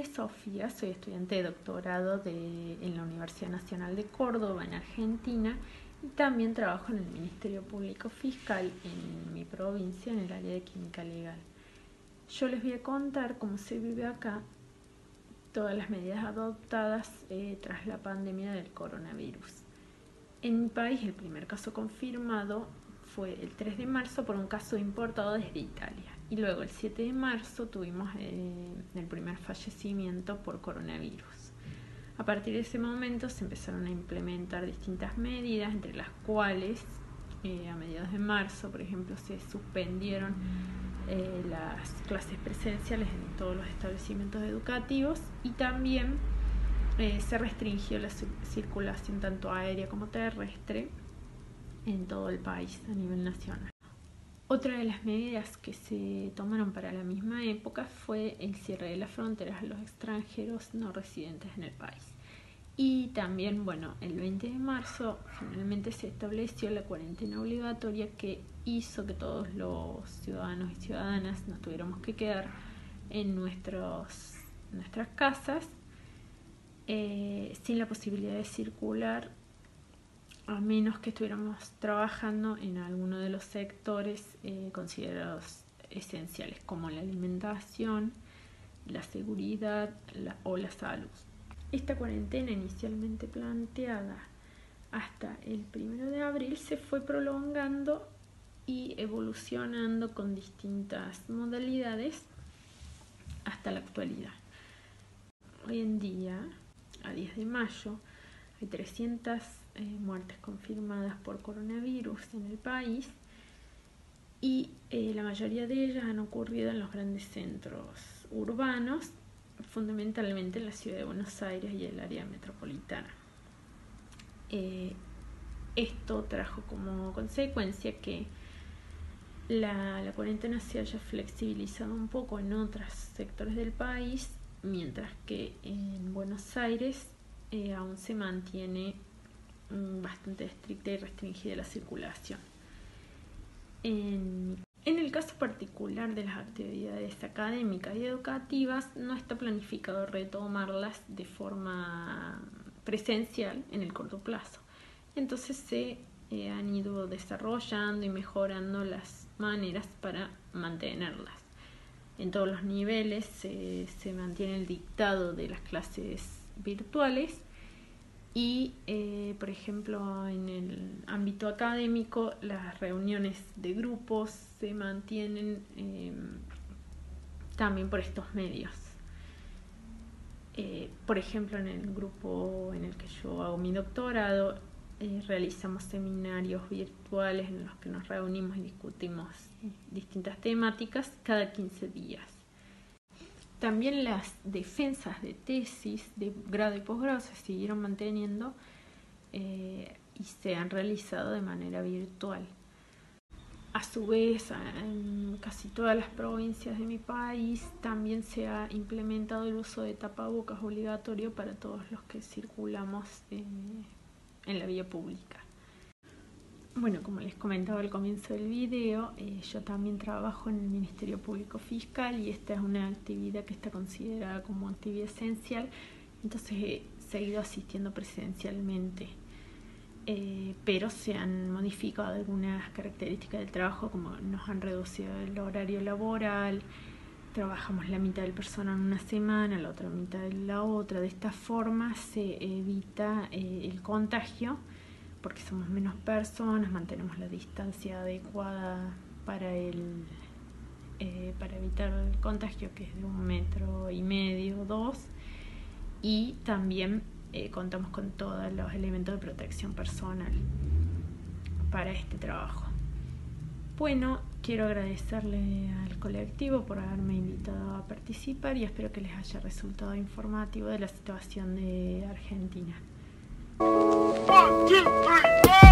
nombre es Sofía, soy estudiante de doctorado en la Universidad Nacional de Córdoba, en Argentina, y también trabajo en el Ministerio Público Fiscal en mi provincia, en el área de química legal. Yo les voy a contar cómo se vive acá todas las medidas adoptadas tras la pandemia del coronavirus. En mi país, el primer caso confirmado fue el 3 de marzo por un caso importado desde Italia. Y luego el 7 de marzo tuvimos el primer fallecimiento por coronavirus. A partir de ese momento se empezaron a implementar distintas medidas, entre las cuales a mediados de marzo, por ejemplo, se suspendieron las clases presenciales en todos los establecimientos educativos y también se restringió la circulación tanto aérea como terrestre en todo el país a nivel nacional. Otra de las medidas que se tomaron para la misma época fue el cierre de las fronteras a los extranjeros no residentes en el país. Y también, el 20 de marzo finalmente se estableció la cuarentena obligatoria que hizo que todos los ciudadanos y ciudadanas nos tuviéramos que quedar en nuestras casas sin la posibilidad de circular, a menos que estuviéramos trabajando en alguno de los sectores considerados esenciales, como la alimentación, la seguridad o la salud. Esta cuarentena, inicialmente planteada hasta el 1 de abril, se fue prolongando y evolucionando con distintas modalidades hasta la actualidad. Hoy en día, a 10 de mayo, hay 300 muertes confirmadas por coronavirus en el país y la mayoría de ellas han ocurrido en los grandes centros urbanos, fundamentalmente en la ciudad de Buenos Aires y el área metropolitana. Esto trajo como consecuencia que la cuarentena se haya flexibilizado un poco en otros sectores del país, mientras que en Buenos Aires aún se mantiene bastante estricta y restringida la circulación. En el caso particular de las actividades académicas y educativas, no está planificado retomarlas de forma presencial en el corto plazo. Entonces se han ido desarrollando y mejorando las maneras para mantenerlas. En todos los niveles se mantiene el dictado de las clases virtuales y, por ejemplo, en el ámbito académico, las reuniones de grupos se mantienen también por estos medios. Por ejemplo, en el grupo en el que yo hago mi doctorado, realizamos seminarios virtuales en los que nos reunimos y discutimos distintas temáticas cada 15 días. También las defensas de tesis de grado y posgrado se siguieron manteniendo y se han realizado de manera virtual. A su vez, en casi todas las provincias de mi país también se ha implementado el uso de tapabocas obligatorio para todos los que circulamos en la vía pública. Como les comentaba al comienzo del video, yo también trabajo en el Ministerio Público Fiscal y esta es una actividad que está considerada como actividad esencial, entonces he seguido asistiendo presencialmente, pero se han modificado algunas características del trabajo, como nos han reducido el horario laboral, trabajamos la mitad del personal una semana, la otra mitad de la otra. De esta forma se evita el contagio, porque somos menos personas, mantenemos la distancia adecuada para evitar el contagio, que es de 1,5 metros, 2, y también contamos con todos los elementos de protección personal para este trabajo. Quiero agradecerle al colectivo por haberme invitado a participar y espero que les haya resultado informativo de la situación de Argentina. 1, 2, 3, 4.